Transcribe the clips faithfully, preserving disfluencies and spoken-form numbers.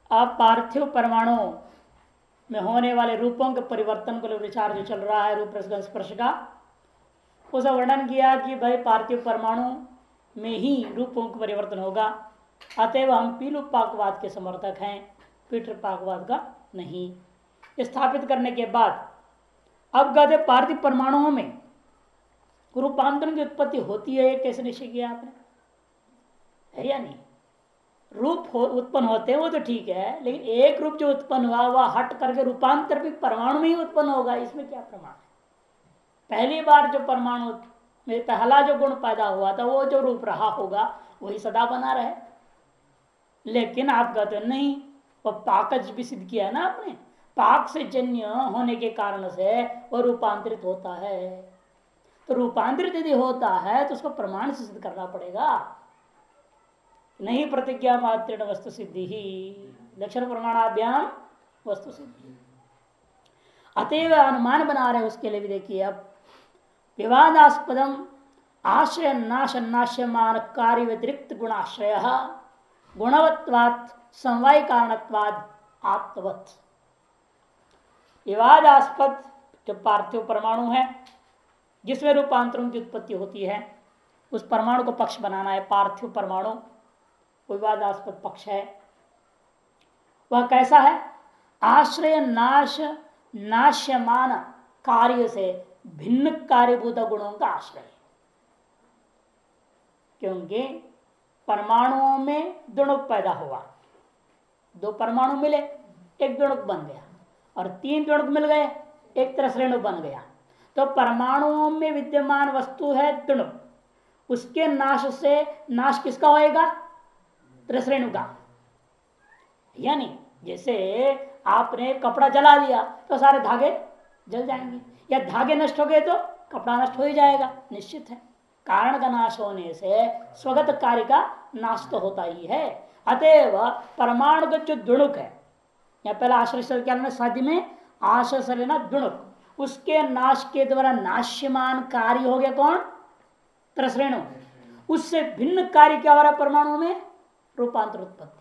अब पार्थिव परमाणु में होने वाले रूपों के परिवर्तन को विचार जो चल रहा है रूप रस स्पर्श का, उसका वर्णन किया कि भाई पार्थिव परमाणु में ही रूपों का परिवर्तन होगा, अतएव हम पीलुपाकवाद के समर्थक हैं, पितृपाकवाद का नहीं। स्थापित करने के बाद अब कहते पार्थिव परमाणुओं में रूपांतरण की उत्पत्ति होती है, कैसे निश्चय किया आपने? है या नहीं? रूप हो, उत्पन्न होते हैं वो तो ठीक है, लेकिन एक रूप जो उत्पन्न हुआ वह हट करके रूपांतर भी परमाणु में ही उत्पन्न होगा, इसमें क्या प्रमाण है? पहली बार जो परमाणु में पहला जो गुण पैदा हुआ था वो जो रूप रहा होगा वही सदा बना रहे। लेकिन आप कहते नहीं, वो पाकज भी सिद्ध किया ना आपने, पाक से जन्य होने के कारण से वो रूपांतरित होता है। तो रूपांतरित यदि होता है तो उसको प्रमाण से सिद्ध करना पड़ेगा, नहीं प्रतिज्ञा मात्र वस्तु सिद्धि ही लक्षण प्रमाणाभ्याम वस्तु सिद्धि। अतएव अनुमान बना रहे उसके लिए भी देखिए, अब विवादास्पदम आश्रय नाश नाश्यमान कार्य व्यतिरिक्त गुणाश्रय गुणवत्वात् समवाय कारणत्वाद आत्मवत्। विवादास्पद जो पार्थिव परमाणु है जिसमें रूपांतरों की उत्पत्ति होती है, उस परमाणु को पक्ष बनाना है। पार्थिव परमाणु विवादास्पद पक्ष है। वह कैसा है? आश्रय नाश नाश्यमान कार्य से भिन्न कार्यभूत गुणों का आश्रय। क्योंकि परमाणुओं में द्विणुक पैदा हुआ, दो परमाणु मिले एक द्विणुक बन गया, और तीन द्विणुक मिल गए एक त्रिश्रेणु बन गया। तो परमाणुओं में विद्यमान वस्तु है द्विणुक, उसके नाश से नाश किसका होएगा? त्रिश्रेणु का। यानी जैसे आपने कपड़ा जला दिया तो सारे धागे जल जाएंगे, या धागे नष्ट हो गए तो कपड़ा नष्ट हो ही जाएगा, निश्चित है। कारण का नाश होने से स्वगत कार्य का नाश तो होता ही है। अतएव परमाणु का जो द्विणुक है, या पहला आश्रय क्या शादी में आश्रय लेना द्विणुक, उसके नाश के द्वारा नाश्यमान कार्य हो गया कौन? त्रिश्रेणु। उससे भिन्न कार्य क्या हो रहा है परमाणु में? रूपांतर उत्पत्ति।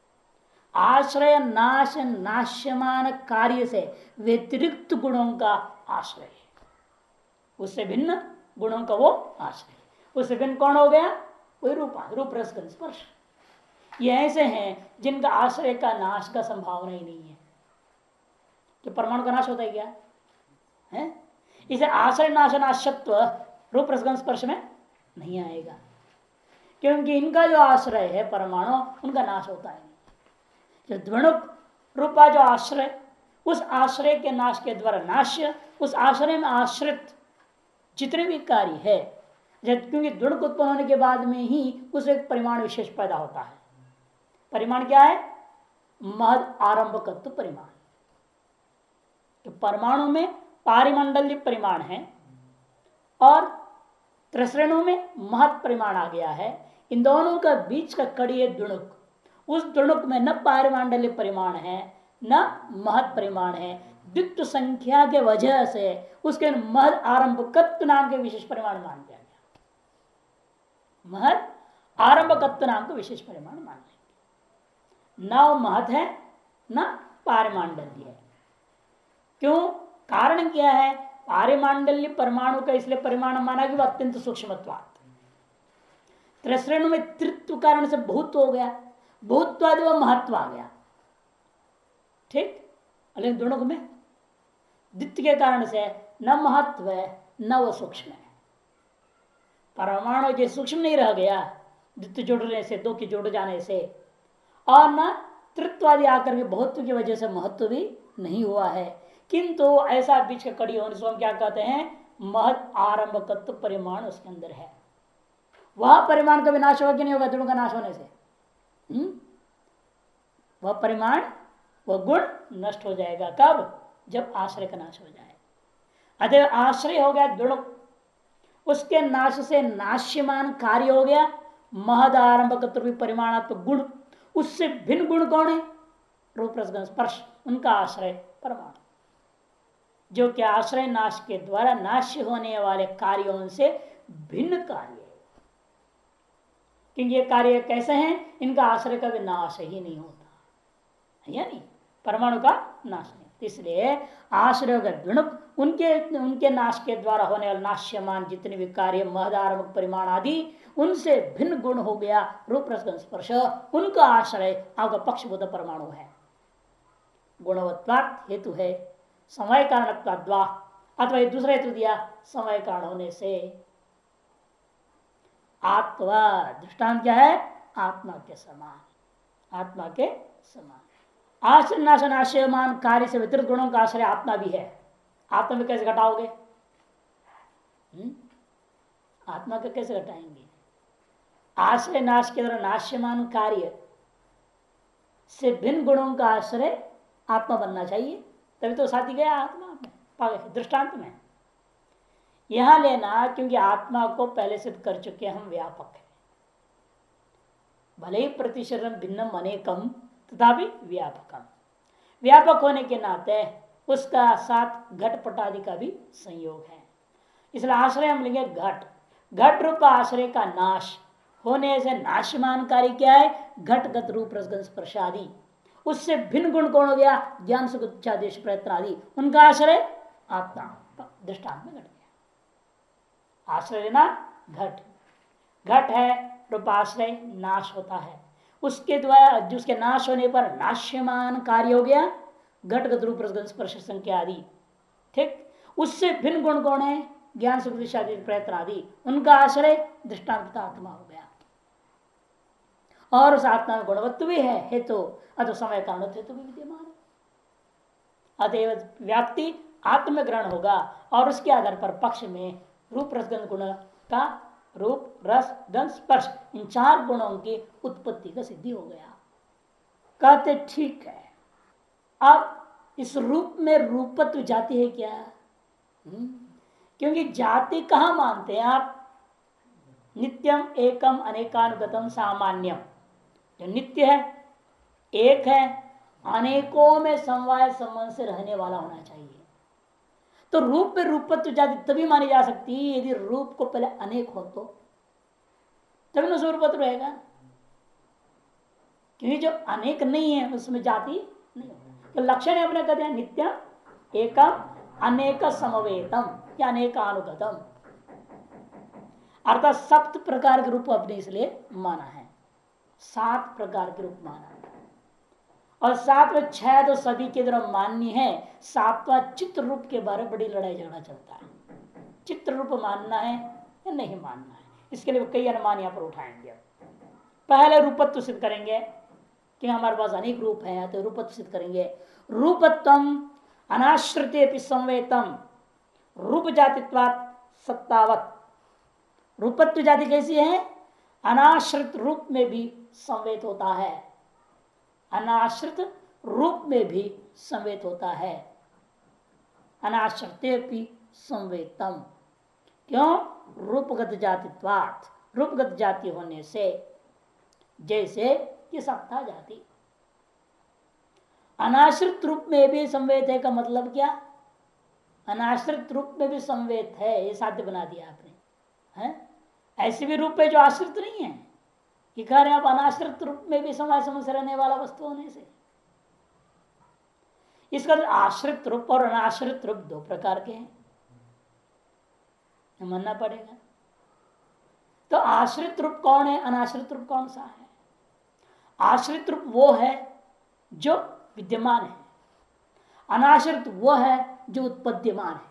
आश्रय नाश नाश्यमान कार्य से व्यतिरिक्त गुणों का आश्रय, उससे भिन्न गुणों का वो आश्रय। उससे भिन्न कौन हो गया? वही रूपा रूप रस स्पर्श। ये ऐसे हैं जिनका आश्रय का नाश का संभावना ही नहीं है। तो परमाणु का नाश होता है क्या है? इसे आश्रय नाश नाशत्व रूप रस स्पर्श में नहीं आएगा, क्योंकि इनका जो आश्रय है परमाणु, उनका नाश होता है। जो द्विणुक रूपा जो आश्रय, उस आश्रय के नाश के द्वारा नाश्य, उस आश्रय में आश्रित जितने भी कार्य है, क्योंकि द्विणुक उत्पन्न होने के बाद में ही उस एक परिमाण विशेष पैदा होता है। परिमाण क्या है? महद आरंभकत्व परिमाण। तो परमाणु में पारिमंडलीय परिमाण है और त्रिश्रेणु में महत परिमाण आ गया है। इन दोनों का बीच का कड़ी है द्विणुक। उस द्विणुक में न पारिमंडलीय परिमाण है न महत परिमाण है। द्वित्व संख्या के वजह से उसके महद आरंभकत्व नाम के विशेष परिमाण मान लिया गया। महद आरंभकत्व नाम का विशेष परिमाण मान लेंगे। न महत है न पारिमंडलीय है। क्यों? कारण क्या है? पारिमंडलीय परमाणु का इसलिए परिमाण माना कि वह अत्यंत सूक्ष्मत्वात्। त्रिश्रेणु में त्रित्व कारण से बहुत हो गया, बहुत्वादि वह महत्व आ गया, ठीक। लेकिन दोनों में द्वित्व के कारण से न महत्व है न वो सूक्ष्म है। परमाणु जो सूक्ष्म नहीं रह गया द्वित्व जोड़ने से, दो के जोड़ जाने से, और न त्रित्वादि आकर के बहुत्व की वजह से महत्व भी नहीं हुआ है। किंतु ऐसा बीच का कड़ी होने से हम क्या कहते हैं? महत आरंभकत्व परिमाण उसके अंदर है। वह परिमाण का विनाश होगा कि नहीं होगा? दोनों का नाश होने से हुँ? वह परिमाण, वह गुण नष्ट हो जाएगा। कब? जब आश्रय का नाश हो जाए। अतः आश्रय हो गया द्विणुक, उसके नाश से नाश्यमान कार्य हो गया महद आरंभकत्व परिमाणात्मक गुण। उससे भिन्न गुण कौन है? रूप रस स्पर्श, उनका आश्रय परमाणु, जो कि आश्रय नाश के द्वारा नाश्य होने वाले कार्यों से भिन्न कार्य है। क्योंकि ये कार्य कैसे हैं? इनका आश्रय का भी नाश ही नहीं होता या नहीं, परमाणु का नाश नहीं। इसलिए आश्रय द्विणुक उनके उनके नाश के द्वारा होने वाले नाश्यमान जितने भी कार्य महदारमुख परिमाण आदि उनसे भिन्न गुण हो गया रूप रस स्पर्श, उनका आश्रय आपका पक्षभूत परमाणु है। गुणवत्वात् हेतु है, समय कारणत्वाद्वा, अथवा दूसरा हेतु दिया समय कारण होने से। आत्मा दृष्टांत क्या है? आत्मा के समान, आत्मा के समान। आश्रय नाशन आश्रयमान कार्य से वितरित गुणों का आश्रय आत्मा भी है। आत्मा में कैसे घटाओगे? हुँ? आत्मा का कैसे घटाएंगे? आश्रय नाश के द्वारा नाश्यमान कार्य से भिन्न गुणों का आश्रय आत्मा बनना चाहिए, तभी तो साथी गया आत्मा में दृष्टांत में। यहां लेना क्योंकि आत्मा को पहले सिद्ध कर चुके हम व्यापक है, भले ही प्रतिशरण भिन्नम अनेकम तथापि व्यापकम। व्यापक होने के नाते उसका साथ घटपट आदि का भी संयोग है। इसलिए आश्रय हम लेंगे घट। घट रूप आश्रय का नाश होने से नाशमान कार्य क्या है? घटगत रूप रसगंध स्पर्श आदि। उससे भिन्न गुण कौन हो गया? ज्ञान सुख इच्छादेश प्रयत्न आदि, उनका आश्रय आत्मा। दृष्टांत में घट गया। आश्रय लेना घट, घट है रूपाश्रय नाश होता है, उसके द्वारा जिसके नाश होने पर नाश्यमान कार्य हो गया घटगत रूप रसगंध स्पर्श संख्या आदि। ठीक, उससे भिन्न गुण कौन है? ज्ञान सुख इच्छादेश प्रयत्न आदि, उनका आश्रय दृष्टांत आत्मा हो गया। और उस आत्मा में गुणवत्व भी है हेतु, अतः समय कारण हेतु भी विद्यमान है। अतएव व्याप्ति आत्म में ग्रहण होगा और उसके आधार पर पक्ष में रूप रसगंध गुण का रूप रस गंध स्पर्श इन चार गुणों की उत्पत्ति का सिद्धि हो गया। कहते ठीक है, अब इस रूप में रूपत्व जाति है क्या? हुँ? क्योंकि जाति कहाँ मानते हैं आप? नित्यम एकम अनेकानुगतम सामान्यम, जो नित्य है, एक है, अनेकों में समवाय संबंध से रहने वाला होना चाहिए। तो रूप में रूपत्व जाति तभी मानी जा सकती है यदि रूप को पहले अनेक हो तो, तभी ना स्वरूपत्व रहेगा। क्योंकि जो अनेक नहीं है उसमें जाति नहीं होगा। तो लक्षण अपने कहते हैं नित्यम एकम अनेक समवेतम या अनेकानुगतम, अर्थात सप्त प्रकार के रूप अपने इसलिए माना है, सात प्रकार के रूप माना है। और सात में छह तो सभी के द्वारा मान्य है। सातवां चित्र रूप के बारे में बड़ी लड़ाई झगड़ा चलता है, चित्र रूप मानना है या नहीं मानना है। इसके लिए कई अनुमान यहाँ पर उठाएंगे। पहले रूपत्व सिद्ध करेंगे कि हमारे पास अनेक रूप है, तो रूपत्व सिद्ध करेंगे। रूपत्वम अनाश्रिते संवेतम रूप जातित्वात् सत्तावत। रूपत्व जाति कैसी है? अनाश्रित रूप में भी संवेत होता है, अनाश्रित रूप में भी संवेत होता है। अनाश्रिते संवेतम, क्यों? रूपगत जातित्वात्, रूपगत जाति होने से। जैसे कि सत्ता जाति अनाश्रित रूप में भी संवेत है का मतलब क्या? अनाश्रित रूप में भी संवेत है, ये साध्य बना दिया आपने है। ऐसे भी रूप है जो आश्रित नहीं है कि कह रहे हैं आप अनाश्रित रूप में भी समय समय से रहने वाला वस्तु होने से। इसका आश्रित रूप और अनाश्रित रूप दो प्रकार के हैं, मानना पड़ेगा। तो आश्रित रूप कौन है, अनाश्रित रूप कौन सा है? आश्रित रूप वो है जो विद्यमान है, अनाश्रित वो है जो उत्पद्यमान है।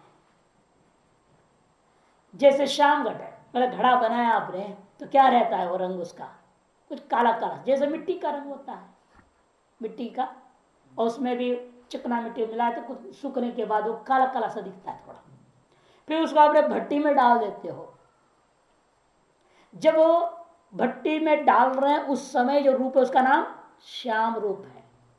जैसे श्याम घट है, पहले घड़ा बनाया आपने तो क्या रहता है वो रंग उसका? कुछ काला काला, जैसे मिट्टी का रंग होता है मिट्टी का, और उसमें भी चिकना मिट्टी मिला तो कुछ सूखने के बाद वो काला काला सा दिखता है थोड़ा। फिर उसको आपने भट्टी में डाल देते हो। जब वो भट्टी में डाल रहे हैं उस समय जो रूप है उसका नाम श्याम रूप है।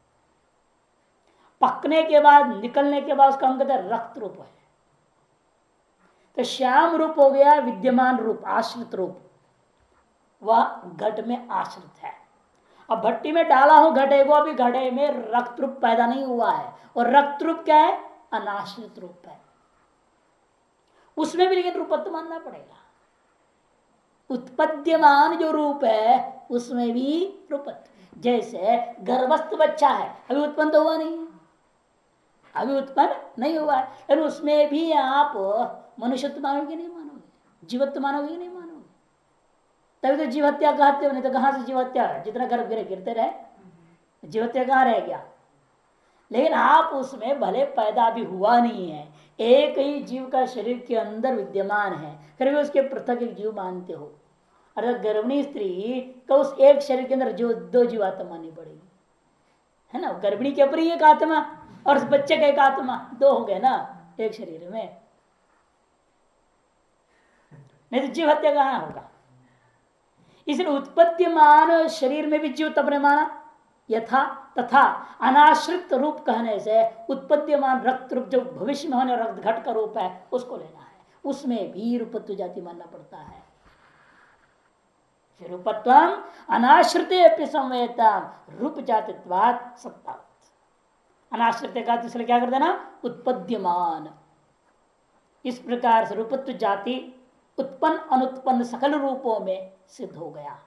पकने के बाद निकलने के बाद उसका हम कहते हैं रक्त रूप है। तो श्याम रूप हो गया विद्यमान रूप, आश्रित रूप, वह घट में आश्रित है। अब भट्टी में डाला हूं घटे को, अभी घड़े में रक्त रूप पैदा नहीं हुआ है, और रक्त रूप क्या है? अनाश्रित रूप है। उसमें भी लेकिन रूपत्व मानना पड़ेगा। उत्पद्यमान जो रूप है उसमें भी रूपत्व, जैसे गर्भस्थ बच्चा है, अभी उत्पन्न तो हुआ नहीं है, अभी उत्पन्न नहीं हुआ है, लेकिन उसमें भी आप मनुष्यत्व मानोगे नहीं मानोगे, जीवत्व मानोगे नहीं मानोगे, तभी तो जीव हत्या कहते हो, नहीं तो कहां से जीव हत्या है, जितना गर्भ गिरे गिरते रहे, जीव हत्या कहां रह गया। लेकिन आप उसमें भले पैदा भी हुआ नहीं है, एक ही जीव का शरीर के अंदर विद्यमान है, फिर भी उसके पृथक एक जीव मानते हो। अर्थात गर्भिणी स्त्री तो उस एक शरीर के अंदर जो दो जीवात्मा माननी पड़ेगी, है ना। गर्भिणी के ऊपर ही एक आत्मा और उस बच्चे का एक आत्मा, दो हो गए ना एक शरीर में, नहीं तो जीव हत्या कहां होगा। इसलिए उत्पत्तिमान शरीर में भी जीव तब ने माना, यथा तथा अनाश्रित रूप कहने से उत्पत्तिमान रक्त रूप जो भविष्य में होने रक्त घट का रूप है उसको लेना है, उसमें भी रूपत्व जाति मानना पड़ता है। रूपत्व अनाश्रित संवेदता रूप जातित्वात् सत्ता, अनाश्रित का इसलिए क्या कर देना उत्पद्यमान, इस प्रकार से रूपत्व जाति उत्पन्न अनुत्पन्न सकल रूपों में सिद्ध हो गया।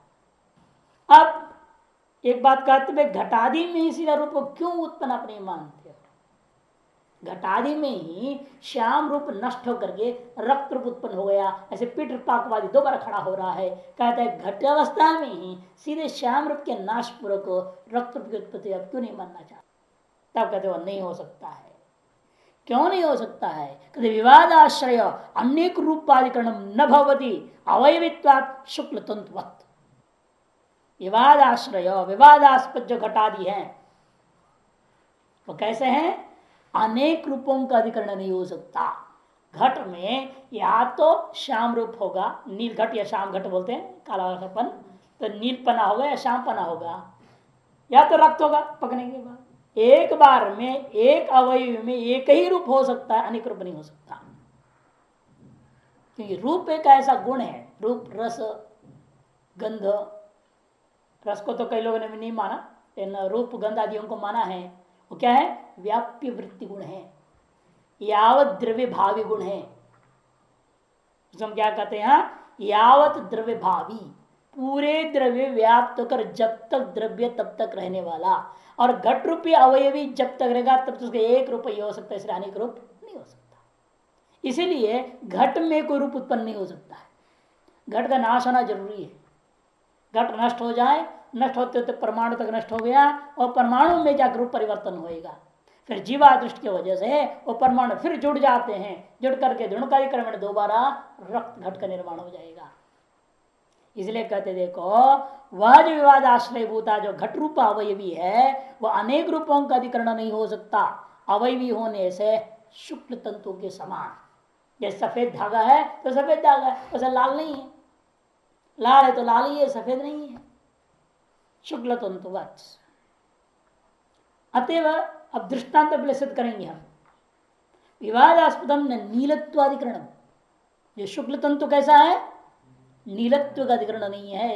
अब एक बात कहते हैं घटादि में ही सीधा रूप क्यों उत्पन्न अपने मानते हो, घटादि में ही श्याम रूप नष्ट होकर के रक्त रूप उत्पन्न हो गया, ऐसे पीठ पाकवादी दोबारा खड़ा हो रहा है, कहता है घट अवस्था में ही सीधे श्याम रूप के नाश पूर्वक रक्त रूप की उत्पत्ति अब क्यों नहीं मानना चाहते, तब कहते वो नहीं हो सकता है। क्यों नहीं हो सकता है, कहते विवादाश्रय अनेक रूपाधिकरण न भवति अवयवित्वात् शुक्ल तंतुवत्, विवादाश्रय विवादास्पद जो घटादि है वो कैसे हैं, अनेक रूपों का अधिकरण नहीं हो सकता। घट में या तो श्याम रूप होगा, नील घट या श्याम घट बोलते हैं, कालापन, तो नील पना होगा या श्याम पना होगा, या तो रक्त होगा पकने के बाद। एक बार में एक अवयव में एक ही रूप हो सकता है, अनेक रूप नहीं हो सकता, क्योंकि रूप एक ऐसा गुण है, रूप रस गंध, रस को तो कई लोगों ने भी नहीं माना, लेकिन रूप गंध आदियों को माना है। वो क्या है, व्याप्य वृत्ति गुण है, यावत द्रव्य भावी गुण है, हम क्या कहते हैं यावत द्रव्य भावी, पूरे द्रव्य व्याप्त होकर जब तक द्रव्य तब तक रहने वाला, और घट रूपी अवयवी जब तक रहेगा तब तक उसका एक रूप ही हो सकता है, इसलिए अनेक रूप नहीं हो सकता। इसीलिए घट में कोई रूप उत्पन्न नहीं हो सकता है, घट का नाश होना जरूरी है। घट नष्ट हो जाए, नष्ट होते होते परमाणु तक नष्ट हो गया और परमाणु में जाकर रूप परिवर्तन होएगा, फिर जीवादृष्टि की वजह से वो परमाणु फिर जुड़ जाते हैं, जुड़ करके दृढ़कारिक्रमण दोबारा रक्त घट का निर्माण हो जाएगा। इसलिए कहते देखो वह जो विवाद आश्रय भूता जो घट रूप अवयवी है वह अनेक रूपों का अधिकरण नहीं हो सकता, अवयवी होने से शुक्ल तंतु के समान। जैसे सफेद धागा है तो सफेद धागा है, वैसे लाल नहीं है, लाल है तो लाल ही है, सफेद नहीं है, शुक्ल तंतुवत। अतएव अब दृष्टांत पहले सिद्ध करेंगे हम, विवादास्पदम न नीलत्वाधिकरण, ये शुक्ल तंतु कैसा है, नीलत्व का अधिकरण नहीं है।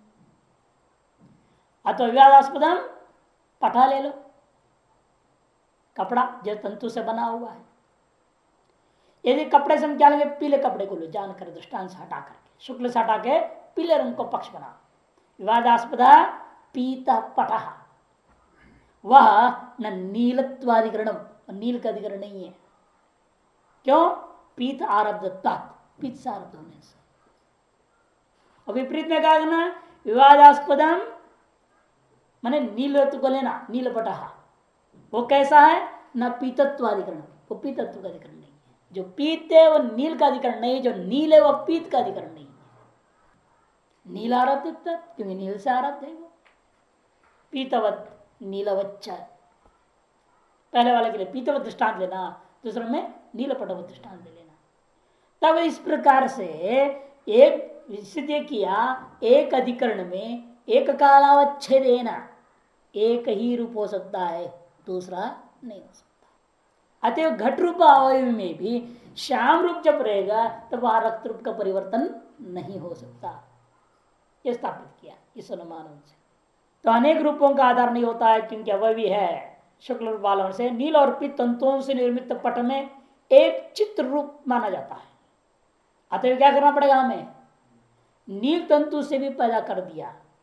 अतः विवादास्पदम पटा ले लो, कपड़ा जो तंतु से बना हुआ है, यदि कपड़े से हम क्या लेंगे, पीले कपड़े को लो, जानकर दृष्टांत से हटा करके, शुक्ल से हटा के पीले रंग को पक्ष बना, विवादास्पद पीता पटा, वह न नीलत्वाधिकरण, नील का अधिकरण नहीं है। क्यों, पीत आरब्धता, पीत से आरब्ध होने से। और विपरीत में क्या करना, विवादास्पदम माने नीलत्व को लेना, नील पटा, वो कैसा है, न पीतत्वाधिकरण, वो पीतत्व का अधिकरण नहीं है। जो पीत है वो नील का अधिकरण नहीं है, जो नील है वो पीत का अधिकरण नहीं है। नील आरब्ध क्योंकि नील से आरब्ध है वो, पीतवत नीलवच्च, पहले वाले के लिए पीतवत दृष्टांत लेना, दूसरे में नीलपटवत दृष्टांत लेना। तब इस प्रकार से एक सिद्ध किया, एक अधिकरण में एक कालावच्छेद देना, एक ही रूप हो सकता है, दूसरा नहीं हो सकता। अतएव घट रूप अवयव में भी श्याम रूप जब रहेगा तब तो वहां रक्त रूप का परिवर्तन नहीं हो सकता, यह स्थापित किया इस अनुमान से। तो अनेक रूपों का आधार नहीं होता है, क्योंकि अवयवी है शुक्ल रूप वालों से नील और पीत तंतुओं से निर्मित पट में एक चित्र रूप माना जाता है। अतः क्या करना पड़ेगा, हमें नील तंतु से भी पैदा कर दिया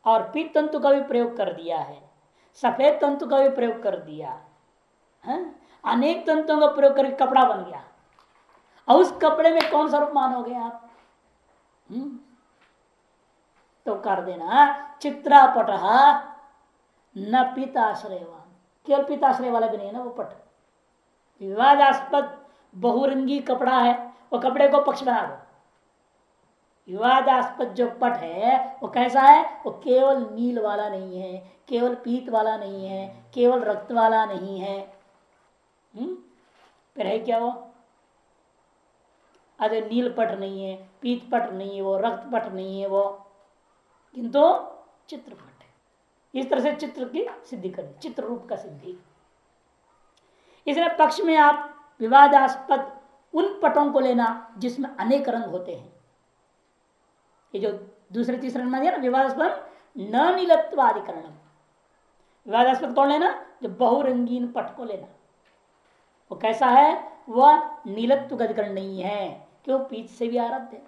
और पीत तंतु का भी प्रयोग कर दिया है, सफेद तंतु का भी प्रयोग कर दिया है, अनेक तंतुओं का प्रयोग करके कपड़ा बन गया। और उस कपड़े में कौन सा रूप मानोगे आप? हम्म तो कर देना चित्रापट न पीताश्रयवान, केवल पीताश्रय वाला भी नहीं है ना वो पट, विवादास्पद बहुरंगी कपड़ा है, वो कपड़े को पक्ष बना दो। विवादास्पद जो पट है वो कैसा है? वो केवल नील वाला नहीं है, केवल पीत वाला नहीं है, केवल रक्त वाला नहीं है। हम्म फिर है क्या वो? अरे नील पट नहीं है, पीत पट नहीं है, वो रक्त पट नहीं है वो, किंतु चित्रपट है। इस तरह से चित्र की सिद्धि करें, चित्र रूप का सिद्धि। इसलिए पक्ष में आप विवादास्पद उन पटों को लेना जिसमें अनेक रंग होते हैं। ये जो दूसरे तीसरे में दिया ना, विवादास्पद न नीलत्वाधिकरण, विवादास्पद कौन लेना? जो बहुरंगीन पट को लेना। वो कैसा है? वह नीलत्व का अधिकरण नहीं है, क्यों? पीत से भी आरब्ध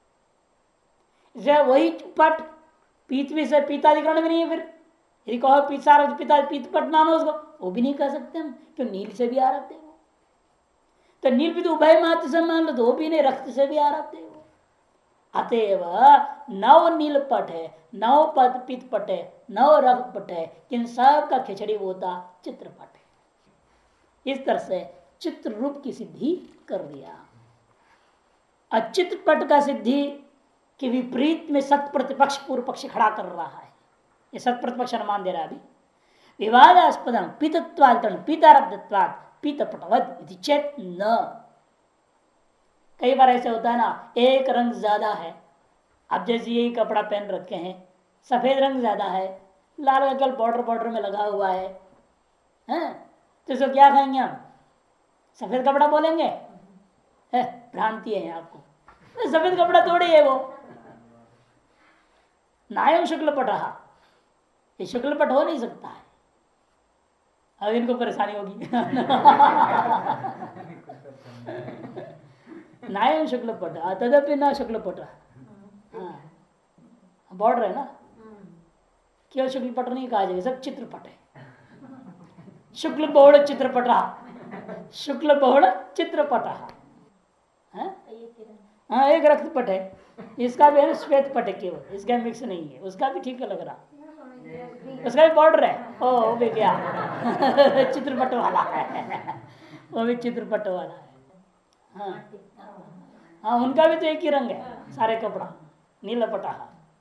है। वही पट पीत भी से पीताधिकरण भी नहीं है। फिर यदि कहो पीत सारा पिता पीत पट मानो उसको, वो भी नहीं कह सकते हम, क्यों? नील से भी आरब्ध है वो। तो नील भी तो उभय मात्र से मान लो, तो वो भी नहीं, रक्त से भी आरब्ध है वो। अतएव नव नील पट है, नव पद पीत पट है, नव रक्त पट है, इन सब का खिचड़ी होता चित्रपट है। इस तरह से चित्र रूप की सिद्धि कर दिया। अचित्रपट का सिद्धि के विपरीत में सत प्रतिपक्ष पूर्व पक्ष खड़ा कर रहा है। ये सत प्रतिपक्ष अनुमान दे रहा है अभी। विवादास्पद पीतत्वाद पीतारब्धत्वाद पीतपटवद चेत न। कई बार ऐसे होता है ना, एक रंग ज्यादा है, अब जैसे यही कपड़ा पहन रखे हैं, सफेद रंग ज्यादा है, लाल का केवल बॉर्डर बॉर्डर में लगा हुआ है, हैं? तो इसको क्या कहेंगे हम? सफेद कपड़ा बोलेंगे? है भ्रांति है आपको, तो सफेद कपड़ा थोड़ी है वो। नायम शुक्ल पट रहा, ये शुक्ल पट हो नहीं सकता है। अब इनको परेशानी होगी। नायम शुक्ल पट तदपि न शुक्ल पट, बॉर्डर है ना, केवल शुक्ल पट नहीं कहा जाएगा, सब चित्रपट है। शुक्ल बहुड़ चित्रपट रहा, शुक्ल बहुड़ चित्रपट रहा, हाँ एक रक्त पट है, इसका भी है श्वेत पट है केवल, इसका मिक्स नहीं है, उसका भी ठीक लग रहा, उसका भी बॉर्डर है, ओ वो भी क्या चित्रपट वाला है, वो भी चित्रपट वाला है। हाँ हाँ उनका भी तो एक ही रंग है, सारे कपड़ा नीला पटा।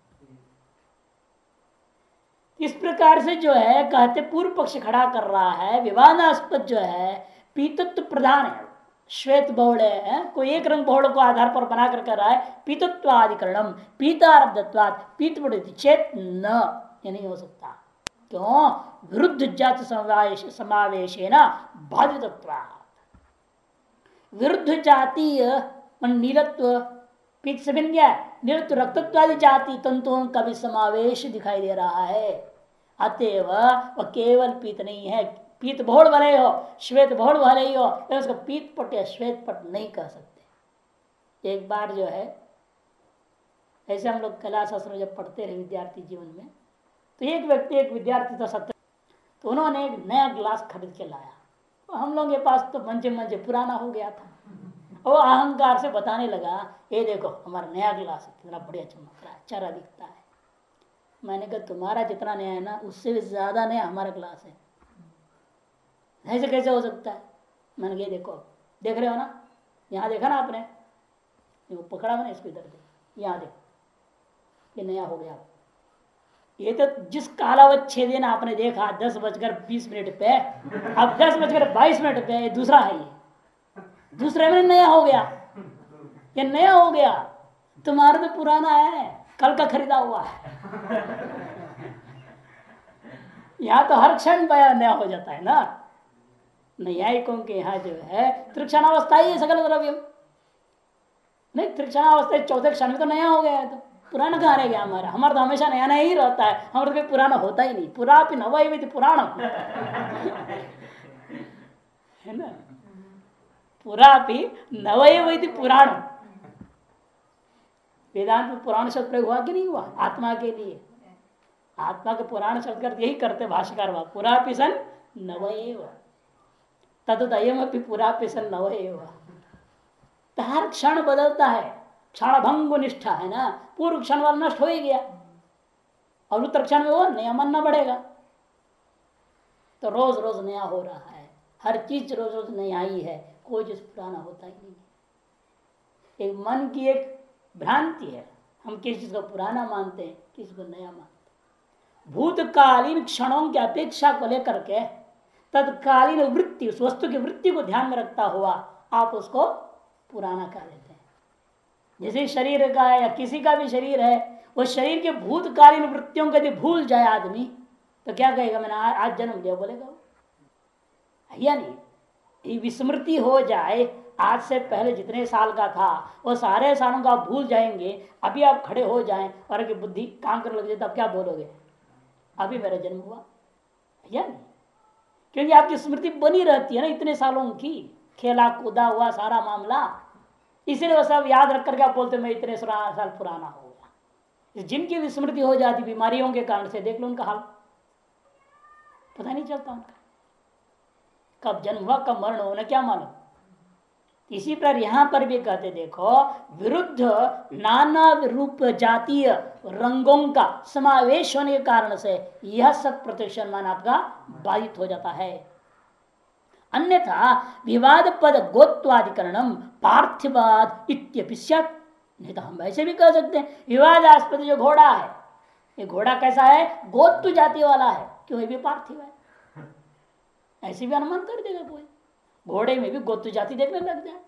इस प्रकार से जो है कहते पूर्व पक्ष खड़ा कर रहा है, विवादास्पद जो है पीतत्व प्रधान है, श्वेत बहुड़ है, कोई एक रंग बहुड़ को आधार पर बना कर कर रहा है, पीतत्वाधिकरणम पीतारब्धत्वात् पीत चेत न, ये नहीं हो सकता। क्यों? विरुद्ध जात समावेश समावेशेन बाधितत्वात्, विरुद्ध जातीय नीलत्व पीत से भिन्न गया, नीलत्व रक्तत्वादि जाति तंतुओं का भी समावेश दिखाई दे रहा है। अतएव वह केवल पीत नहीं है, पीत बहुड़ वाले हो श्वेत बहुड़ वाले ही हो, उसको पीत पट या श्वेत पट नहीं कह सकते। एक बार जो है ऐसे हम लोग कला शास्त्र जब पढ़ते रहे विद्यार्थी जीवन में, तो एक व्यक्ति एक विद्यार्थी था सत्य, तो उन्होंने एक नया ग्लास खरीद के लाया, तो हम लोग के पास तो मंजे मंजे पुराना हो गया था, वो अहंकार से बताने लगा, ये देखो हमारा नया गिलास है, कितना बढ़िया चमक रहा है, चरा दिखता है। मैंने कहा तुम्हारा जितना नया है ना, उससे भी ज्यादा नया हमारा गिलास है, ऐसे कैसे हो सकता है? मैंने कहा देखो, देख रहे हो ना, यहाँ देखा ना आपने, वो पकड़ा मैंने इसको, इधर देख, यहाँ देख, ये नया हो गया। ये तो जिस कालावत छह दिन आपने देखा दस बजकर बीस मिनट पे, अब दस बजकर बाईस मिनट पे ये दूसरा है, ये दूसरे में नया हो गया, ये नया हो गया, तुम्हारा तो पुराना है, कल का खरीदा हुआ है। यहाँ तो हर क्षण नया हो जाता है ना, न्यायिकों के यहाँ जो है त्रिक्षणावस्था ही है सकल द्रव्य, नहीं त्रिक्षणावस्था चौथे क्षण में तो नया हो गया है, तो पुराना कहाँ रह गया हमारा? हमारा तो हमेशा नया नया ही रहता है, हमारा तो पुराना होता ही नहीं। पुरा भी नवैविधि पुराण है ना, पुरा भी नवैविधि पुराण। वेदांत में पुराण शब्द प्रयोग हुआ कि नहीं हुआ? आत्मा के लिए आत्मा के पुराण शब्द कर यही करते भाष्यकार वह पुरा पिसन नवएव तदयम अपनी पुरा पिसन नवएव। हर क्षण बदलता है, क्षण भंग निष्ठा है ना, पूर्व क्षण वाला नष्ट हो ही गया और उत्तर क्षण में वो नया मानना पड़ेगा। तो रोज रोज नया हो रहा है, हर चीज रोज रोज नया ही है, कोई चीज पुराना होता ही नहीं। एक मन की एक भ्रांति है, हम किसी चीज को पुराना मानते हैं, किसी को नया मानते हैं। भूतकालीन क्षणों की अपेक्षा को लेकर के तत्कालीन वृत्ति, उस वस्तु की वृत्ति को ध्यान में रखता हुआ आप उसको पुराना कर देते हैं। जैसे शरीर का या किसी का भी शरीर है, वो शरीर के भूतकालीन वृत्तियों को यदि भूल जाए आदमी तो क्या कहेगा, मैंने आज जन्म लिया, बोलेगा वो या नहीं। ये विस्मृति हो जाए, आज से पहले जितने साल का था वो सारे सालों का आप भूल जाएंगे। अभी आप खड़े हो जाएं और अगर बुद्धि काम करने लग जाए तब क्या बोलोगे, अभी मेरा जन्म हुआ या नहीं। क्योंकि आपकी स्मृति बनी रहती है ना इतने सालों की, खेला कूदा हुआ सारा मामला, इसलिए वो सब याद रख करके आप बोलते मैं इतने साल पुराना हो गया। जिनकी विस्मृति हो जाती बीमारियों के कारण से, देख लो उनका हाल, पता नहीं चलता उनका कब जन्म हुआ कब मरण होना क्या मालूम। इसी प्रकार यहां पर भी कहते देखो, विरुद्ध नाना रूप जातीय रंगों का समावेश होने के कारण से यह सब प्रत्यक्ष अनुमान आपका बाधित हो जाता है। अन्यथा विवाद पद गोत्वाधिकरणम पार्थिवाद इत्यपि स्यात्। नहीं तो हम ऐसे भी कह सकते हैं विवादास्पद जो घोड़ा है, ये घोड़ा कैसा है, गोत्व जाति वाला है, क्यों, ये भी पार्थिव है। ऐसे भी अनुमान कर देगा कोई, घोड़े में भी गोत्व जाति देखने लग जाए।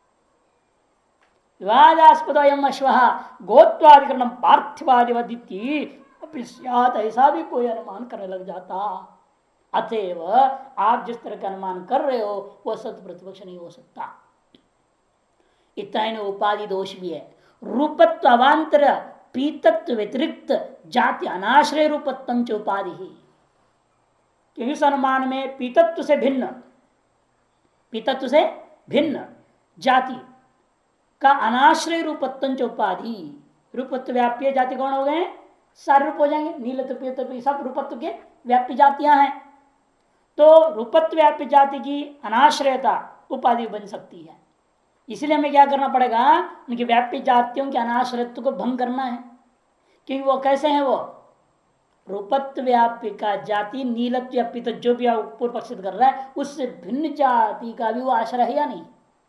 विवादास्पद अश्वः गोत्वाधिकरणम पार्थिवादिवदिति अपि स्यात्, ऐसा भी कोई अनुमान करने लग जाता। अतएव आप जिस तरह का अनुमान कर रहे हो वह सत्य प्रतिपक्ष नहीं हो सकता। इतना ही उपाधि दोष भी है। रूपत्व अवांतर पीतत्व व्यतिरिक्त जाति अनाश्रय रूपत्व च उपाधि ही। क्योंकि इस अनुमान में पीतत्व से भिन्न, पीतत्व से भिन्न जाति का अनाश्रय रूपत्व च उपाधि। रूपत्व व्याप्य जाति कौन हो गए, सारे रूप हो जाएंगे, नीलत्व पीतत्व सब रूपत्व के व्याप्य जातियां हैं। तो रूपत्व व्याप्य जाति की अनाश्रयता उपाधि बन सकती है। इसलिए हमें क्या करना पड़ेगा, उनकी व्याप्य जातियों के अनाश्रयत्व को भंग करना है। क्योंकि वो कैसे हैं, वो रूपत्व व्याप्य का जाति नीलत्व या पीतत्व जो भी पूर्व पक्षित कर रहा है उससे भिन्न जाति का भी वो आश्रय है या नहीं।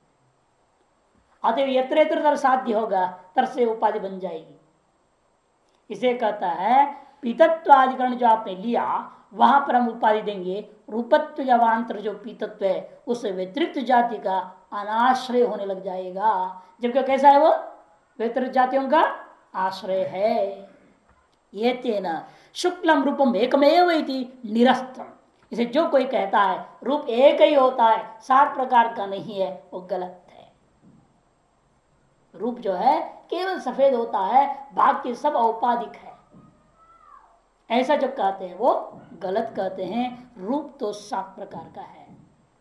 अतः यत्र यत्र तर साध्य होगा तर से उपाधि बन जाएगी। इसे कहता है पीतत्वाधिकरण जो आपने लिया वहां पर हम उपाधि देंगे रूपत्व या वांतर जो पीतत्व है उससे व्यतिरिक्त जाति का अनाश्रय होने लग जाएगा। जबकि कैसा है, वो व्यतिरिक्त जातियों का आश्रय है। ये तेना शुक्लम रूपम एकमेव इति निरस्तम। इसे जो कोई कहता है रूप एक ही होता है सात प्रकार का नहीं है, वो गलत है। रूप जो है केवल सफेद होता है, बाकी सब औपाधिक है, ऐसा जो कहते हैं वो गलत कहते हैं। रूप तो सात प्रकार का है।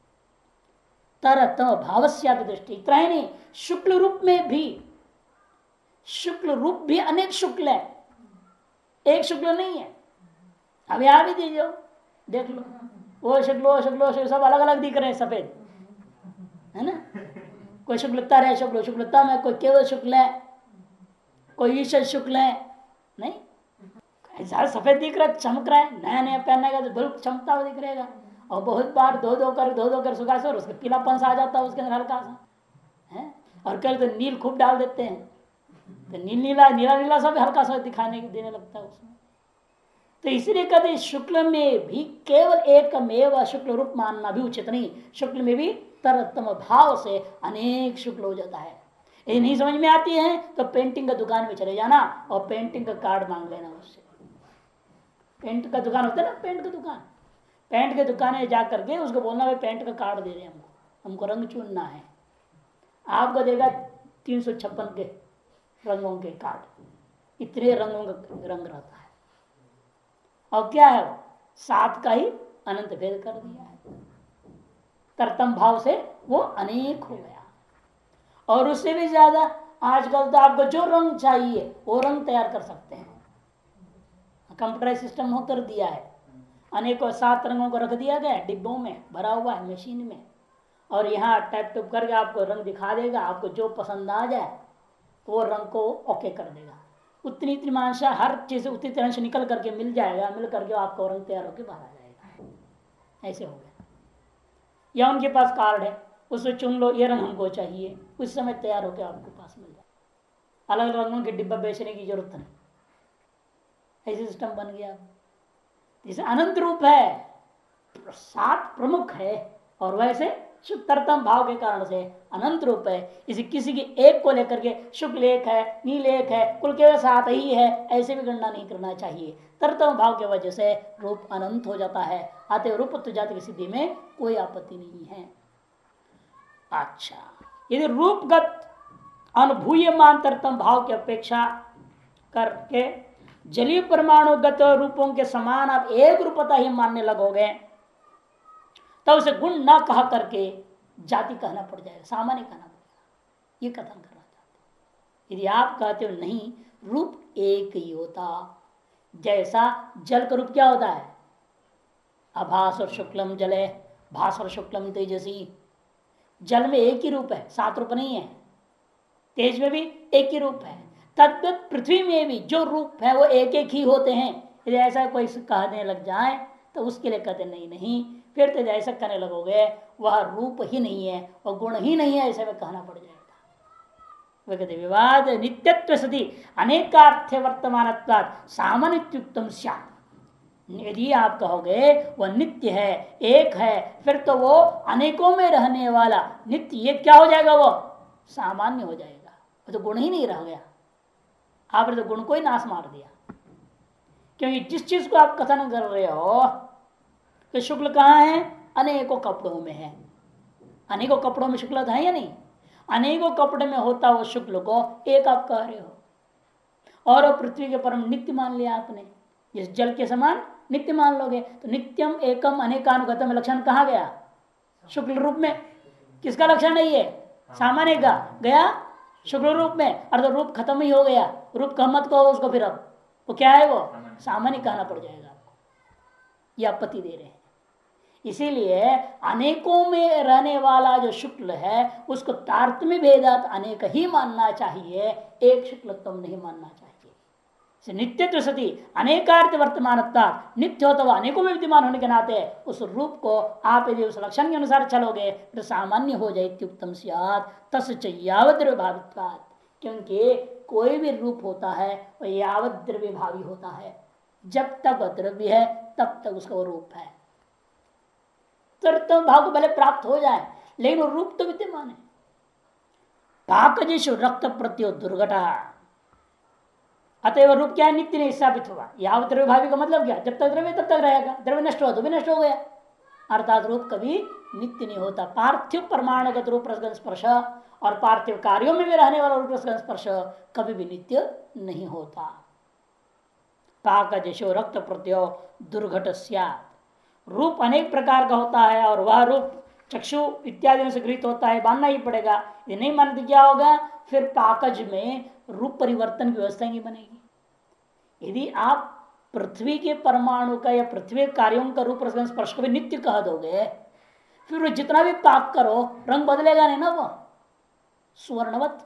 तरत भावस्यापि दृष्टि, इतना ही नहीं, शुक्ल रूप में भी, शुक्ल रूप भी अनेक शुक्ल है, एक शुक्ल नहीं है। अब यहां भी दीजिए, देख लो, वो शुक्ल वो शुक्ल वो शुक्ल सब अलग अलग दिख रहे हैं, सफेद है ना। कोई शुक्लता है, शुक्ल शुक्लता में कोई केवल शुक्ल है, कोई ईश्वर शुक्ल है, नहीं ऐसा सफेद दिख रहा है, चमक रहा है। नया नया पहनने का तो बिल्कुल चमकता हुआ दिख रहेगा, और बहुत बार धो धो कर धो धो कर सुखा से और उसका पीलापन सा आ जाता है उसके अंदर हल्का सा है। और कल तो नील खूब डाल देते हैं तो नील नीला नीला नीला सा भी हल्का सा दिखाने देने लगता है उसमें। तो इसलिए कहते शुक्ल में भी केवल एकमेव शुक्ल रूप मानना भी उचित नहीं। शुक्ल में भी तरतम भाव से अनेक शुक्ल हो जाता है। ये नहीं समझ में आती है तो पेंटिंग का दुकान में चले जाना और पेंटिंग का कार्ड मांग लेना उससे। पेंट का दुकान होता है ना, पेंट का दुकान, पेंट के दुकान में जा करके उसको बोलना भाई पेंट का कार्ड दे रहे हमको, हमको रंग चुनना है। आपको देगा तीन सौ छप्पन के रंगों के कार्ड, इतने रंगों का रंग रहता है। और क्या है, सात का ही अनंत भेद कर दिया है। तरतम भाव से वो अनेक हो गया। और उससे भी ज्यादा आजकल तो आपको जो रंग चाहिए वो रंग तैयार कर सकते हैं। कंप्यूटराइज सिस्टम हो कर दिया है, अनेकों सात रंगों को रख दिया गया डिब्बों में भरा हुआ है मशीन में, और यहाँ टैप टूप करके आपको रंग दिखा देगा, आपको जो पसंद आ जाए वो रंग को ओके कर देगा। उतनी इतनी मांसा हर चीज उतनी तरह से निकल करके मिल जाएगा, मिल करके आपको रंग तैयार होकर बाहर आ जाएगा। ऐसे हो गया। या उनके पास कार्ड है, उसमें चुन लो ये रंग हमको चाहिए, उस समय तैयार होकर आपके पास मिल जाए। अलग अलग रंगों के डिब्बा बेचने की जरूरत नहीं, ऐसे सिस्टम बन गया। जैसे अनंत रूप है, सात प्रमुख है, और वैसे शुद्धतम भाव के कारण से अनंत रूप है। इसे किसी की एक को लेकर के शुक्ल एक है, नील एक है, कुल के साथ ही है, ऐसे भी गणना नहीं करना चाहिए। तरतम भाव की वजह से रूप अनंत हो जाता है, अतः रूपत्व जाति की सिद्धि में कोई आपत्ति नहीं है। अच्छा, यदि रूपगत अनुभूयमान तरतम भाव की अपेक्षा करके जलीय परमाणुगत रूपों के समान आप एक रूपता ही मानने लगोगे, तो उसे गुण न कह करके जाति कहना पड़ जाएगा, सामान्य कहना पड़ेगा। ये कथन करना चाहते। यदि आप कहते हो नहीं, रूप एक ही होता, जैसा जल का रूप क्या होता है, अभास और शुक्लम जले, भास और शुक्लम तेजसी। जल में एक ही रूप है, सात रूप नहीं है। तेज में भी एक ही रूप है। तद्वत पृथ्वी में भी जो रूप है वो एक एक ही होते हैं। यदि ऐसा कोई कहने लग जाए तो उसके लिए कहते नहीं नहीं, फिर तो ऐसा कहने लगोगे वह रूप ही नहीं है और गुण ही नहीं है, ऐसे में कहना पड़ जाएगा। वे कहते विवाद नित्यत्व सति अनेकार्थ वर्तमान सामान्युक्तम स्यात्। यदि आप कहोगे वह नित्य है, एक है, फिर तो वो अनेकों में रहने वाला नित्य, ये क्या हो जाएगा, वो सामान्य हो जाएगा, तो गुण ही नहीं रह गया। आपने तो गुण को ही नाश मार दिया। क्योंकि जिस चीज को आप कथन कर रहे हो कि शुक्ल कहाँ है, अनेकों कपड़ों में है। अनेकों कपड़ों में शुक्ल है या नहीं, अनेकों कपड़े में होता वो शुक्ल को एक आप कह रहे हो, और पृथ्वी के परम नित्य मान लिया आपने। जिस जल के समान नित्य मान लोगे तो नित्यम एकम अनेकानुगतम लक्षण कहाँ गया, शुक्ल रूप में। किसका लक्षण नहीं है, सामान्य का गया शुक्ल रूप में, अर्थात रूप खत्म ही हो गया। रूप का मत कहो उसको, फिर अब वो क्या है, वो सामान्य कहना पड़ जाएगा आपको। यह आपत्ति दे रहे हैं। इसीलिए अनेकों में रहने वाला जो शुक्ल है उसको तारतम्य भेदात अनेक ही मानना चाहिए, एक शुक्लत्व नहीं मानना चाहिए। नित्यत्व सती अनेकार्थ वर्तमान, नित्य हो तो वह अनेकों में विद्यमान होने के नाते उस रूप को आप यदि उस लक्षण के अनुसार चलोगे तो सामान्य हो जाए। उत्तम सियात तस् यावत द्रव्य भावित्वात्, क्योंकि कोई भी रूप होता है वह यावत द्रव्य भावी होता है। जब तक वह द्रव्य है तब तक उसका वो रूप है। तो भाव को भले प्राप्त हो जाए लेकिन वो रूप तो विद्यमान है। पाकजिषु रक्त प्रत्यो दुर्घटा, अतएव रूप क्या है, नित्य नहीं साबित हुआ। यावत द्रव्य भावी का मतलब क्या, जब तक द्रव्य तब तक रहेगा, द्रव्य नष्ट हो तो भी नष्ट हो गया। अर्थात रूप कभी नित्य नहीं होता। पार्थिव परमाणुगत रूप रसगंध स्पर्श और पार्थिव कार्यों में भी रहने वाला रूप रसगंध स्पर्श कभी भी नित्य नहीं होता। पाकजिषु रक्त प्रत्यो दुर्घट स्यात्, रूप अनेक प्रकार का होता है और वह रूप चक्षु इत्यादि से गृहीत होता है, मानना ही पड़ेगा। ये नहीं मानते क्या होगा, फिर पाकज में रूप परिवर्तन की व्यवस्था नहीं बनेगी। यदि आप पृथ्वी के परमाणु का या पृथ्वी कार्यों का रूप रसगंध स्पर्श को भी नित्य कह दोगे, फिर वो जितना भी पाक करो रंग बदलेगा नहीं ना। वो सुवर्णवत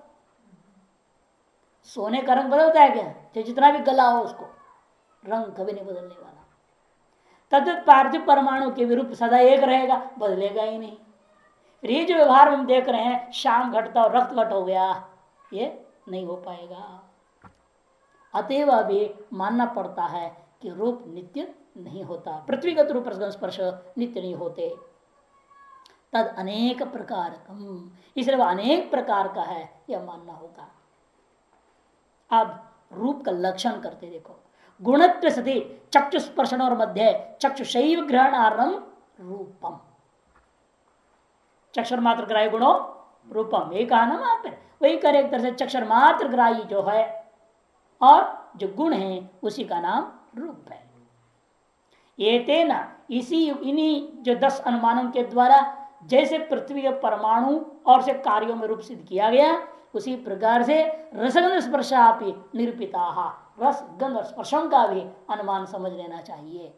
सोने का रंग बदलता है क्या, चाहे जितना भी गला हो उसको रंग कभी नहीं बदलने वाला। तद्वत पार्थिव परमाणु के विरूप सदा एक रहेगा, बदलेगा ही नहीं। फिर ये जो व्यवहार हम देख रहे हैं, शाम घटता और रक्त घट हो गया, ये नहीं हो पाएगा। अतएव भी मानना पड़ता है कि रूप नित्य नहीं होता, पृथ्वीगत रूप स्पर्श नित्य नहीं होते। तद अनेक प्रकार, इसलिए वह अनेक प्रकार का है, यह मानना होगा। अब रूप का लक्षण करते देखो। गुणत्व सति चक्षु स्पर्शन और मध्य चक्षुषैव ग्रहणारम रूपम, चक्षुर मात्र ग्राही गुणों रूपम, एक कहा ना वहां पर, वही करे एक तरह से चक्षुर मात्र ग्राही जो है और जो गुण है उसी का नाम रूप है। ये तेना, इसी इन्हीं जो दस अनुमानों के द्वारा जैसे पृथ्वी के परमाणु और से कार्यों में रूप सिद्ध किया गया, उसी प्रकार से रसगंध स्पर्शापि निरूपिता, रस गंध और स्पर्शों का भी अनुमान समझ लेना चाहिए।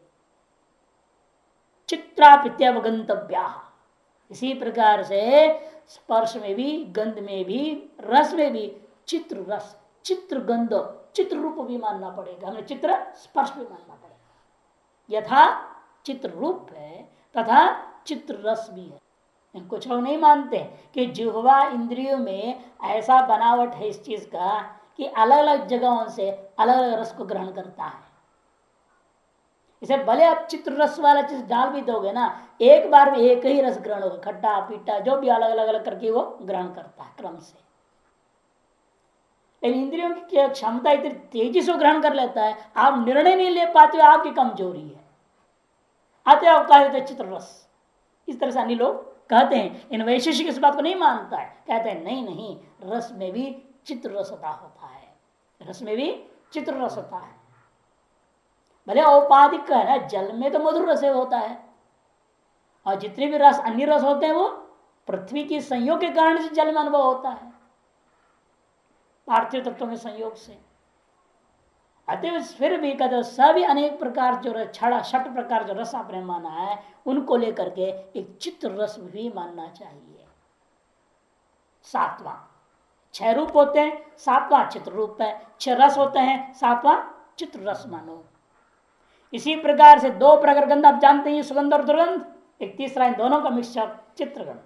चित्रापित्यवगंतव्या, इसी प्रकार से स्पर्श में भी, गंध में भी, रस में भी चित्र रस, चित्र गंध, चित्र रूप भी मानना पड़ेगा, हमें चित्र स्पर्श भी मानना पड़ेगा। यथा चित्र रूप है तथा चित्र रस भी है। कुछ लोग नहीं मानते कि जिह्वा इंद्रियों में ऐसा बनावट है इस चीज का कि अलग अलग जगहों से अलग अलग रस को ग्रहण करता है। इसे भले आप चित्र रस वाला चीज डाल भी दोगे ना, एक बार में एक ही रस ग्रहण होगा, खट्टा पीटा जो भी अलग अलग अलग करके वो ग्रहण करता है क्रम से। लेकिन इंद्रियों की क्षमता इतनी तेजी से ग्रहण कर लेता है, आप निर्णय नहीं ले पाते, आपकी कमजोरी है। आते आप कह देते चित्र रस, इस तरह से अन्य लोग कहते हैं। इन वैशेषिक इस बात को नहीं मानता है, कहते हैं नहीं नहीं, रस में भी चित्र रसता होता है, रस में भी चित्र रसता है। भले औपाधिक है ना, जल में तो मधुर रस होता है, और जितने भी रस अन्य रस होते हैं वो पृथ्वी की संयोग के कारण से जल में अनुभव होता है, पार्थिव तत्वों के संयोग से। अतः फिर भी कहते सभी अनेक प्रकार जो छड़ा छठ प्रकार जो रस आपने माना है, उनको लेकर के एक चित्र रस भी मानना चाहिए। सातवां, छह रूप होते हैं, सातवां चित्र रूप है। छह रस होते हैं, सातवां चित्र रस मानो। इसी प्रकार से दो प्रकार गंध आप जानते हैं, सुगंध और दुर्गंध। एक तीसरा इन दोनों का मिक्सचर चित्रगंध।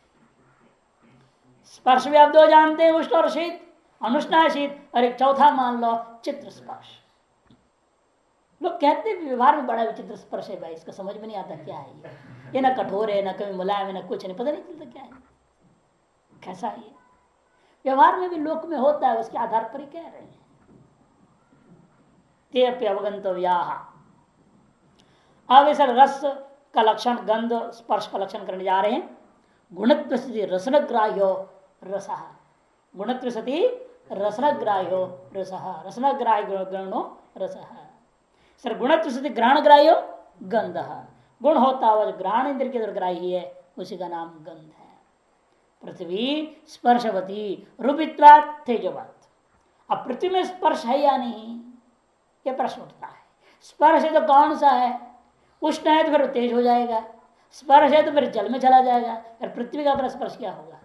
स्पर्श भी आप दो जानते हैं, उष्ण और शीत, अनुष्णा शीत, और एक चौथा मान लो चित्र स्पर्श। लोग कहते हैं व्यवहार में बड़ा विचित्र स्पर्श है भाई, इसका समझ में नहीं आता क्या है ये ये ना कठोर है, ना कभी मुलायम है, ना कुछ नहीं, पता नहीं चलता क्या है, कैसा है ये। व्यवहार में भी लोक में होता है, उसके आधार पर ही कह रहे हैं। ते अवगंतव्या। अब इस रस का लक्षण, गंध स्पर्श का लक्षण करने जा रहे हैं। गुणत्व सति रसनग्राह्यो रसः, गुणत्व सति रसनग्राह्यो रसः, रसनग्राह्य गणो रसः। सर गुणत्व सति ग्रहण ग्राह्यो गंध, गुण होता हुआ ग्रहण इंद्र के ग्राही है, उसी का नाम गंध है। पृथ्वी स्पर्शवती रूपित्वात् तेजवत्। अब पृथ्वी में स्पर्श है या नहीं, ये प्रश्न उठता है। स्पर्श है तो कौन सा है? उष्ण है तो फिर तेज हो जाएगा, स्पर्श है तो फिर जल में चला जाएगा, फिर पृथ्वी का अपना स्पर्श क्या होगा?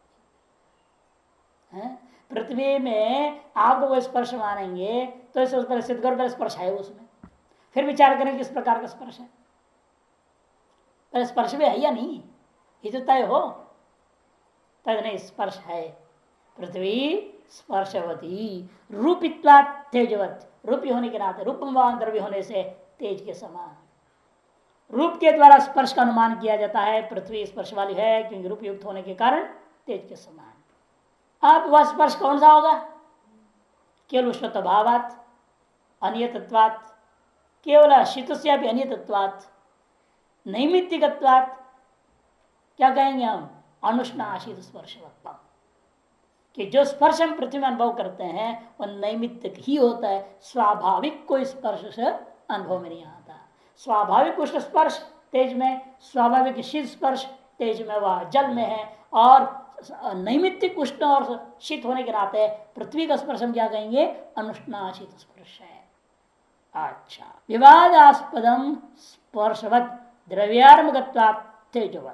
है? पृथ्वी में आप वो स्पर्श मानेंगे तो इस पर सिद्ध कर स्पर्श है उसमें, फिर विचार करें किस प्रकार का स्पर्श है। पर स्पर्श भी है या नहीं, ये तो तय हो, तय नहीं स्पर्श है। पृथ्वी स्पर्शवती रूपित्वात् तेजवत्, रूपी होने के नाते, रूपवान द्रव्य होने से तेज के समान। रूप के द्वारा स्पर्श का अनुमान किया जाता है, पृथ्वी स्पर्श वाली है क्योंकि रूप युक्त होने के कारण तेज के समान। अब वह स्पर्श कौन सा होगा? केवल उष्णत्व भावात्, अनियतत्वात्, केवल शीतस्य भी अनियतत्वात्, नैमित्तिकत्वात्, क्या कहेंगे हम? अनुष्णाशीत स्पर्शवत्तम, कि जो स्पर्श हम पृथ्वी में अनुभव करते हैं वह नैमित्तिक ही होता है, स्वाभाविक कोई स्पर्श से अनुभव में नहीं आता। स्वाभाविक उष्ण स्पर्श तेज में, स्वाभाविक शीत स्पर्श तेज में, वह जल में है, और नैमित्तिक उष्ण और शीत होने के नाते पृथ्वी का स्पर्श हम क्या कहेंगे? अनुष्णाशीत स्पर्श है। अच्छा, विवादास्पदम स्पर्शवत द्रव्यात्मकत्वात् तेजवत्।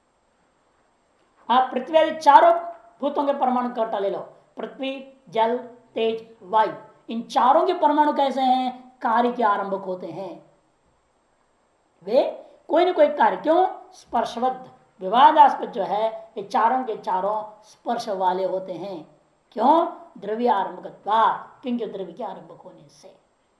आप पृथ्वी आदि चारों भूतों के परमाणु का ले लो, पृथ्वी, जल, तेज, वायु, इन चारों के परमाणु कैसे हैं? कार्य के आरंभक होते हैं, वे कोई ना कोई कार्य, क्यों? स्पर्शवद्ध, विवादास्पद जो है ये चारों के चारों स्पर्श वाले होते हैं। क्यों? द्रव्य आरंभकत्वात्, क्योंकि द्रव्य के आरंभक होने से।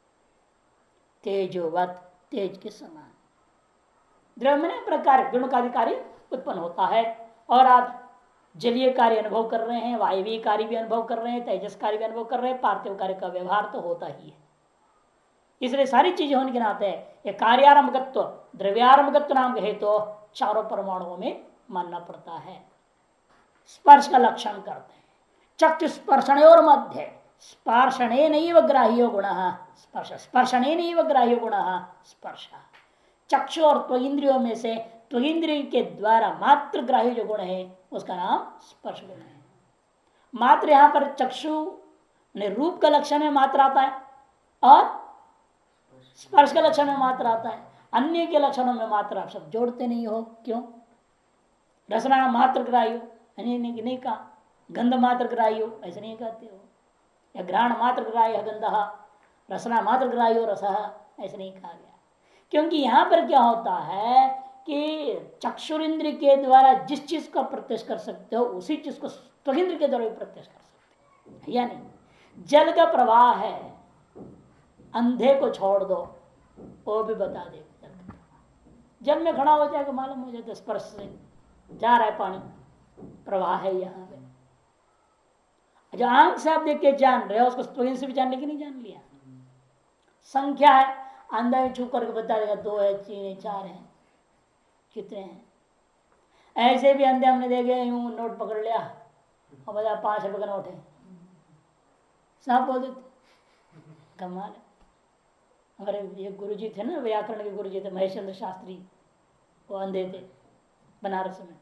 तेजोवत, तेज के समान। द्रव्य में प्रकार गुण का अधिकारी उत्पन्न होता है, और आप जलीय कार्य अनुभव कर रहे हैं, वायवीय कार्य भी अनुभव कर रहे हैं, तेजस कार्य भी अनुभव कर रहे हैं, पार्थिव कार्य का व्यवहार तो होता ही है। इसलिए सारी चीजें होने के नाते ये कार्यारंभकत्व, द्रव्यारंभकत्व नाम कहे तो चारों परमाणुओं में मानना पड़ता है। स्पर्श का लक्षण करते हैं। चक्षु स्पर्शणयोर मध्य स्पर्शने नैव ग्राह्यो गुणः स्पर्श, स्पर्शने नैव ग्राह्यो गुणः स्पर्श। चक्षु और त्वगिंद्रियों में से त्वगिंद्रिय के द्वारा मात्र ग्राह्य जो गुण है उसका नाम स्पर्श गुण है। मात्र यहाँ पर चक्षु ने रूप का लक्षण में मात्र आता है, और स्पर्श के लक्षण में मात्र आता है, अन्य के लक्षणों में मात्र आप सब जोड़ते नहीं हो। क्यों? रसना मात्र ग्राह्यो नहीं, नहीं, नहीं कहा, गंध मात्र ग्राह्यो ऐसे नहीं कहते हो, या घ्राण मात्र ग्राह्य गंध, रसना मात्र ग्राह्यो रस ऐसे नहीं कहा गया। क्योंकि यहां पर क्या होता है कि चक्षुरिंद्र के द्वारा जिस चीज का प्रत्यक्ष कर सकते हो उसी चीज को त्वगिंद्र के द्वारा भी प्रत्यक्ष कर सकते हो, या नहीं? जल का प्रवाह है, अंधे को छोड़ दो वो भी बता दे, जल में खड़ा हो जाएगा, मालूम हो जाता, स्पर्श से जा रहा है पानी, प्रवाह है यहाँ पे। जो आंख से आप देख के जान रहे हो उसको त्वगिंद्र से भी जान लेके नहीं जान लिया। संख्या है, अंधा में छू करके बता देगा, दो है, तीन है, चार है, कितने हैं। ऐसे भी अंधे हमने देखे, यूं नोट पकड़ लिया और बता पांच रुपए का नोट है, साफ बोल देते, कमाल है। हमारे ये गुरुजी थे ना, व्याकरण के गुरुजी थे महेश चंद्र शास्त्री, वो अंधे थे, बनारस में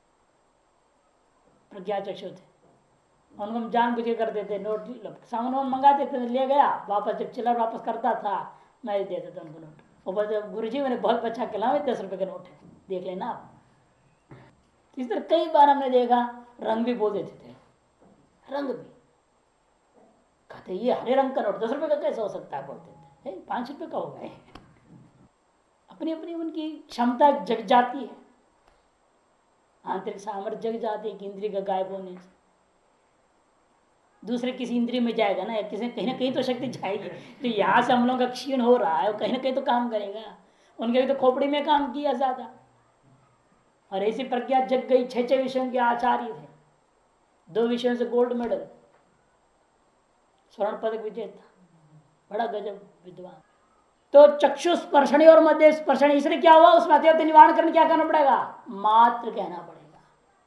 प्रज्ञा चक्षु थे। उनको हम जान बुझे कर देते, नोट सामान मंगाते थे, ले गया वापस, जब चिल्लर वापस करता था मैं दे देता उनको नोट। वो गुरु जी मैंने बहुत अच्छा खिलावे, दस रुपए का नोट है, देख लेना आप। इस तरह कई बार हमने देखा, रंग भी बोल देते थे, रंग भी कहते ये हरे रंग का नोट दस रुपए का कैसे हो सकता है, बोलते थे पांच रुपए का हो गए। अपनी अपनी उनकी क्षमता जग जाती है, आंतरिक सामर्थ्य जग जाती है कि इंद्रिय का गायब होने से दूसरे किसी इंद्रिय में जाएगा ना, या किसी कहीं ना कहीं तो शक्ति जाएगी। तो यहाँ से हम लोगों का क्षीण हो रहा है, कहीं ना कहीं तो काम करेगा। उनके भी तो खोपड़ी में काम किया ज्यादा, और ऐसी प्रज्ञा जग गई। छह छह विषयों के आचार्य थे, दो विषयों से गोल्ड मेडल, स्वर्ण पदक विजेता, बड़ा गजब विद्वान। तो चक्षु स्पर्शणी और मध्य स्पर्शणी, इसलिए क्या हुआ, उसमें अतिव्याप्ति निवारण करने क्या करना पड़ेगा, मात्र कहना पड़ेगा।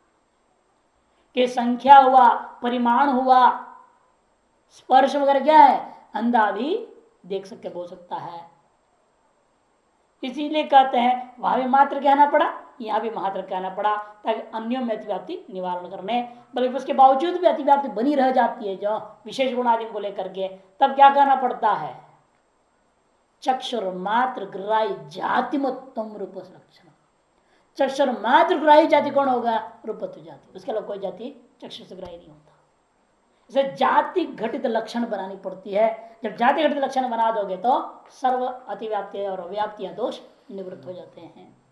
कि संख्या हुआ, परिमाण हुआ, स्पर्श वगैरह क्या है, अंधा भी देख सकते बोल सकता है। इसीलिए कहते हैं वहां भी मात्र कहना पड़ा, यहां भी मात्र कहना पड़ा, ताकि अन्यों में अतिव्याप्ति निवारण करने। बल्कि उसके बावजूद भी अतिव्याप्ति बनी रह जाती है जो विशेष गुणादि को लेकर के, तब क्या कहना पड़ता है, चक्षुर मात्र ग्राही जातिमोत्तम रूप लक्षण। चक्षुर मात्र ग्राही जाति कौन होगा, रूपत्व जाति, उसके अलावा कोई जाति चक्षु से ग्राही नहीं होता। इसे जाति घटित लक्षण बनानी पड़ती है। जब जाति घटित लक्षण बना दोगे तो सर्व अतिव्याप्ति और अव्याप्तियां दोष निवृत्त हो जाते हैं।